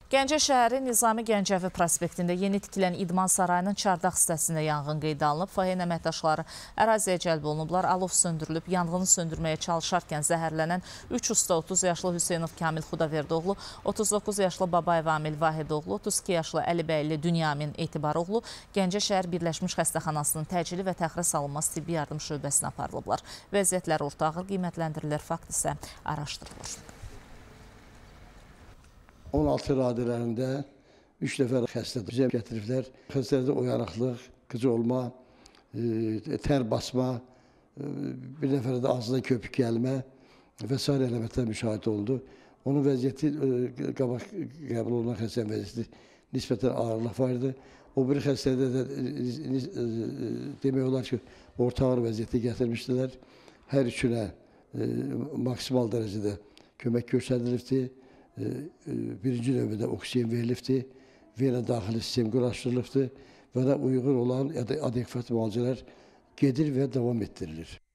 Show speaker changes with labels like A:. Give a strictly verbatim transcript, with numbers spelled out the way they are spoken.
A: Gəncə şəhəri Nizami Gəncəvi prospektində yeni tikilən İdman Sarayının çardaq hissəsində yanğın qeydə alınıb. Fahen əməkdaşları əraziyə cəlb olunublar. Alov söndürülüb. Yanğını söndürməyə çalışarkən zəhərlənən üç usta otuz yaşlı Hüseynov Kamil Xudaverdoğlu, otuz doqquz yaşlı Babayev Amil Vahidoğlu, otuz iki yaşlı Əlibəyli Dünyamin Etibaroğlu Gəncə şəhər Birləşmiş Xəstəxanasının təcili və təxirə salınmaz tibbi yardım şöbəsinə aparılıblar. Vəziyyətlər orta ağır qiymətləndirilir, fakt isə araşdırılır.
B: on altı radələrində üç nəfər xəstə bizə gətiriblər. Xəstələrdə oyanıqlıq, qıcı olma, e, tər basma, e, bir nəfərdə ağzına köpük gəlmə və s. əlamətlər müşahidə oldu. Onun vəziyyəti, e, qabaq qəbul olunan xəstənin vəziyyəti nisbətən ağırlıq vardı. O bir xəstədə də e, e, demək olar ki, orta ağır vəziyyəti gətirmişdilər. Hər üçünə e, maksimal dərəcədə kömək göstərilibdir. Birinci növbədə oksigen verilibdir, vena daxili sistem quraşdırılıbdır və də uyğun olan ya da adekvat müalicələr gedir və davam etdirilir.